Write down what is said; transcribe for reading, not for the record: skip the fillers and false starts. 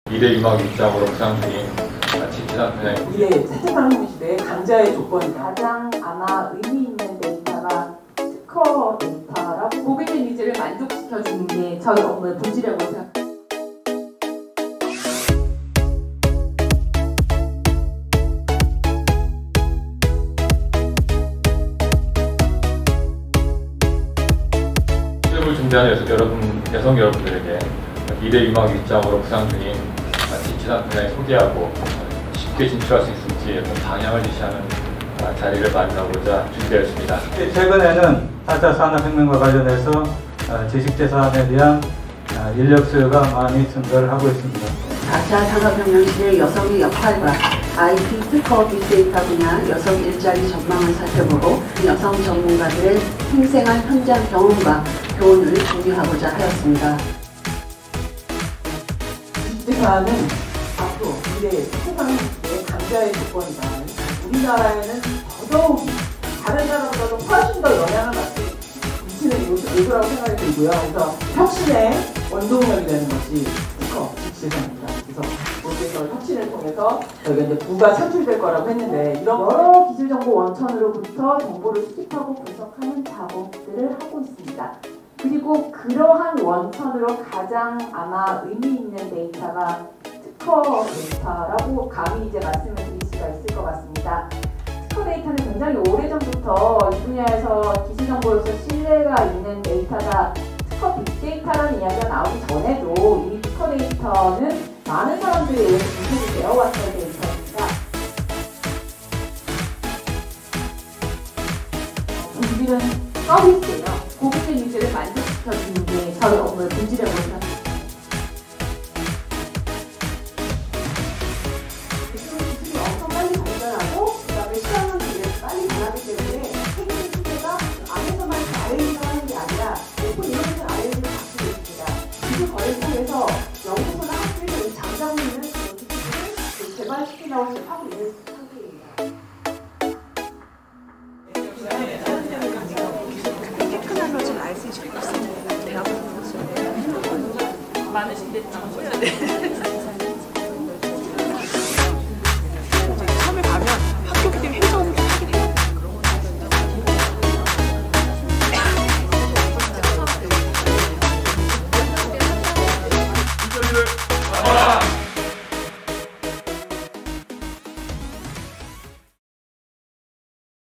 미래 유망 입장으로 구상 중인 진지한 분야입니다. 미래 세대산업 시대의 강자의 조건이다. 가장 아마 의미 있는 데이터가 특허 데이터라고 고객의 니즈를 만족시켜주는 게 저희 업무의 본질이라고 생각합니다. 시험을 준비하는 여성 여러분들에게 미래 유망 입장으로 구상 중인 진지한 분야에 소개하고 쉽게 진출할 수 있을지 방향을 제시하는 자리를 마련하고자 준비했습니다. 최근에는 4차 산업혁명과 관련해서 지식재산에 대한 인력 수요가 많이 증가를 하고 있습니다. 4차 산업혁명 시대 여성의 역할과 IT 특허 빅데이터 분야 여성 일자리 전망을 살펴보고 여성 전문가들의 생생한 현장 경험과 교훈을 공유하고자 하였습니다. 지식재산은 앞으로 미래 세대산업 시대의 강자의 조건이다. 우리나라에는 더더욱이 다른 나라보다도 훨씬 더 영향을 미치는 요소라고 생각이 들고요. 그래서 혁신의 원동력이 되는 것이 특허 지식재산입니다. 그래서 모두에서 혁신을 통해서 저희가 이제 부가 창출될 거라고 했는데 이런 여러 기술정보 원천으로부터 정보를 수집하고 분석하는 작업들을 하고 있습니다. 그리고 그러한 원천으로 가장 아마 의미 있는 데이터가 특허 데이터라고 감히 이제 말씀을 드릴 수가 있을 것 같습니다. 특허 데이터는 굉장히 오래전부터 이 분야에서 기술정보로서 신뢰가 있는 데이터가 특허 빅데이터라는 이야기가 나오기 전에도 이미 특허 데이터는 많은 사람들에 의해서 분석이 되어왔던 데이터입니다. 우리는 서비스예요. 고객의 니즈를 만족시켜주는 게 저희 업무의 본질이라고 생각합니다. 기술이 엄청 빨리 발전하고 그다음에 시장은 되게 빨리 변하기 때문에 세계의 시대가 안에서만 R&D를 하는 게 아니라 오픈 이론에서 R&D를 바뀌고 있습니다. 기술 거래를 통해서 연구소나 학교에서 이 장점을 있는 그런 기술을 개발시키려고 하고 있는 상태입니다. 테크놀로지를 알 수 있을 것 같습니다. 대학원 많으신데 좀 해야 돼.